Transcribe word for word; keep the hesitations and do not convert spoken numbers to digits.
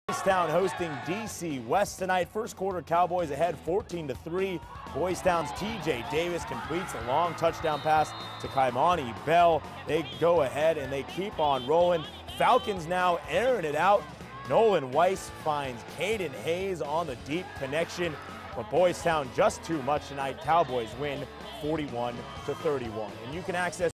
Boys Town hosting D C West tonight. First quarter, Cowboys ahead fourteen to three. Boys Town's T J Davis completes a long touchdown pass to Kaimani Bell. They go ahead and they keep on rolling. Falcons now airing it out. Nolan Weiss finds Caden Hayes on the deep connection. But Boys Town just too much tonight. Cowboys win forty-one to thirty-one. And you can access